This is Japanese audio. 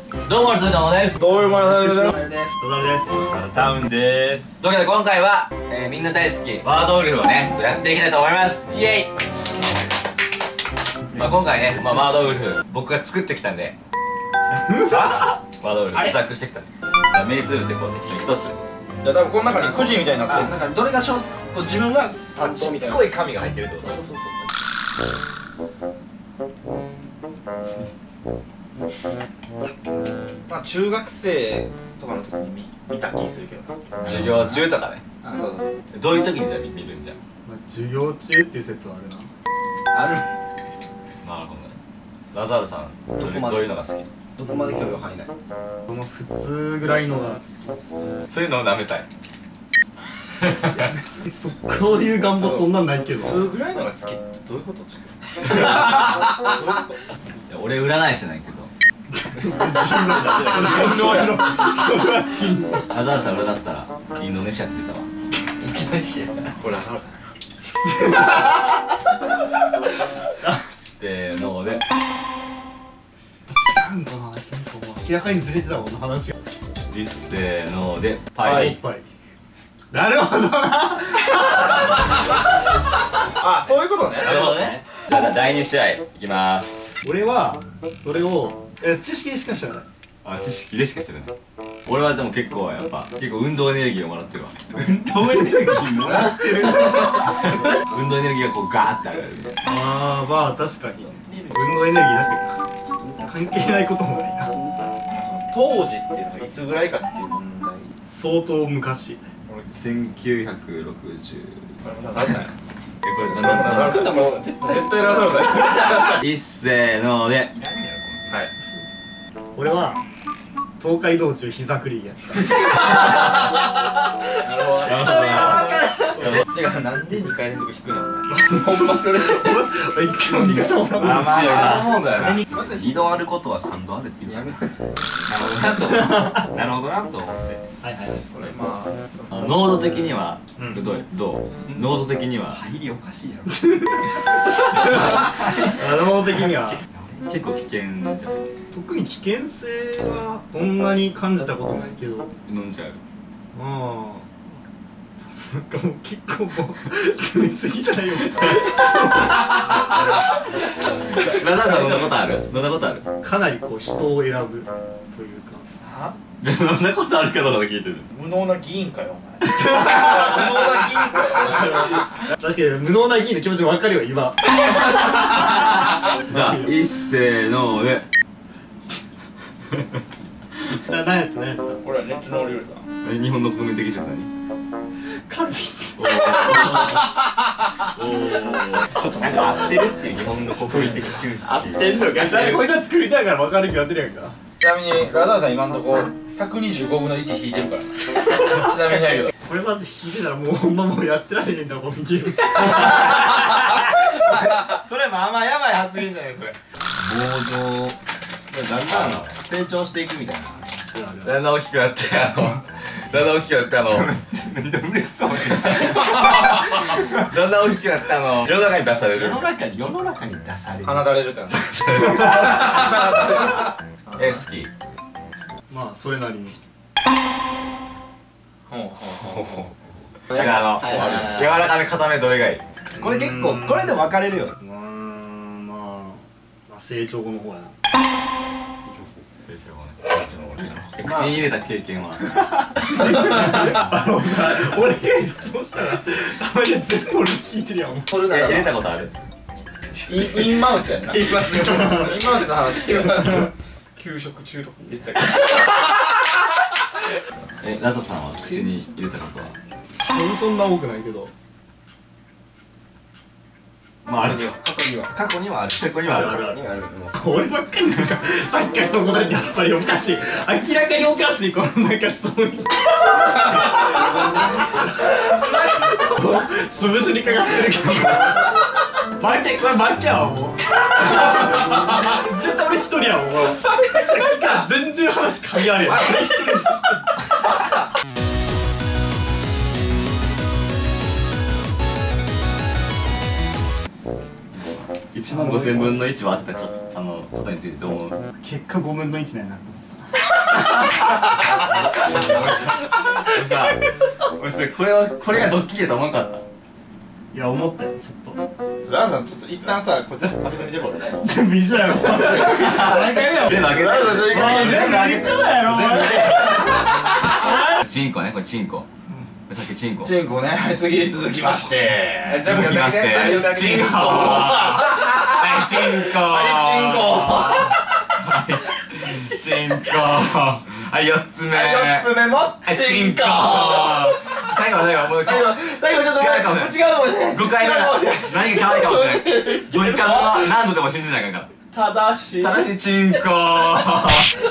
どうも、鈴田です。 どうも、マルです。 あれです。 ドダルです。サラタウンです。 というわけで今回は、みんな大好きワードウルフをねやっていきたいと思います。イエイ。まあ今回ね、ワードウルフ僕が作ってきたんでワードウルフ自作してきたんで、メイズールってこう適当に1つ。 じゃあ多分この中にくじみたいになってる。 なんかどれが少数、こう自分は担当みたいな。 ちっこい紙が入ってるってこと。 そう。 まあ中学生とかの時に見た気するけどな。 授業中とかね。 あ、そう。 どういう時にじゃあ見るんじゃん。 授業中っていう説はあるな。 ある。 なるほどね。ラザールさんどういうのが好き？ どこまで許容範囲内。 この普通ぐらいのが好き。 そういうのを舐めたい。 こういう願望そんなんないけど。 普通ぐらいのが好きってどういうこと？ 俺占い師ないけど。ラザールさん俺だったらインドネシアって言ったわ。 インドネシア。 これラザールさん。 せーので。 違うんかな。明らかにずれてたもんな話が。 せーのでパイ。 なるほどな。 あ、そういうことね。 なるほどね。じゃあ第2試合いきます。 俺はそれを知識でしか知らない。 あ、知識でしかしてない。俺はでも結構運動エネルギーをもらってるわ。運動エネルギーもらってる。運動エネルギーがこうガーって上がる。 ああ、まあ確かに運動エネルギー確かに関係ないこともないな。 当時っていうのがいつぐらいかっていう問題。 相当昔。 1960。 これもラザールさんや。 これもう絶対絶対ラザールさん。 いっせーので。 はい。 俺は東海道中膝クリやった。 なるほど。 それは分かる。 てかなんで2回連続引くの？ほんまそれ。 一回も味方もらう。 強いな。 そうだよな。 2度あることは3度あるっていう。 やめて。 なるほどなと思って。 はいはい。 これまあ濃度的にはどう？濃度的には入りおかしいやろ。 濃度的には結構危険じゃん。 特に危険性はそんなに感じたことないけど、 飲んじゃう。 まあなんかもう結構もう詰めすぎじゃないよ。 ラザーさん飲んだことある？飲んだことある？ かなりこう人を選ぶというか。 じゃあ飲んだことあるかどうか聞いてる。 無能な議員かよお前。 確かに無能な議員の気持ち分かるよ今。 じゃあいっせーので。 何やった何やった。 俺は熱能流さん。 日本の国民的ジュース何？ カルピス。 おー。なんか合ってるっていう日本の国民的ジュース合ってんのか。誰こいつは作りたいから分かる気が出るやんか。 ちなみにラザーさん今んとこ125分の1引いてるからな。ちなみにだけど。 これまず引いてたらもうほんまもうやってられへんだもんゲーム。 それまあまあやばい発言じゃないそれ。 棒状。だんだん成長していくみたいな。だんだん大きくなってだんだん大きくなってめんど嬉しそうに。だんだん大きくなって世の中に出される。世の中に出される。 放たれるってなんだ。 好き。 まあそれなりに。 だから柔らかめ固めどれがいい？ これ結構これで分かれるよ。 まあ成長後の方やな。 口に入れた経験は？ 俺が質問したらたまに全部俺聞いてるやん。 入れたことある？ インマウスやんな。インマウスの話してる。給食中とか入れてたけど。 ラザさんは口に入れたことは？ 数そんな多くないけど。 まああると。 過去にはある。 俺ばっかりなんかさっきからそこだけやっぱりおかしい。明らかにおかしいこのなんか質問に。潰しにかかってるけど。これ負けやわもう。絶対俺一人やもん。さっきから全然話噛み合えん。 1万5000分の1は当てたことについてどう思う？ 結果5分の1なんやなと思ったな。 俺さこれがドッキリだと思わんかった。 いや思ったよちょっラーさんちょっと一旦さこれ全部食べてみてこれと全部一緒やろ何回目や全部あげる。 ラーさん全部全部一緒だよお前チンコね、これチンコ。さっきチンコ。 チンコね、はい、次続きましてじゃあ続きましてチンコ。はいチンコ。チンコ。はい4つ目。 4つ目もはいチンコ。最後もう最後ちょっと違うかもしれない違うかもしれない 5回目違うかもしれない何か変わるかもしれない。ドリカムは何度でも信じないかんから。 ただし正しいチンコ。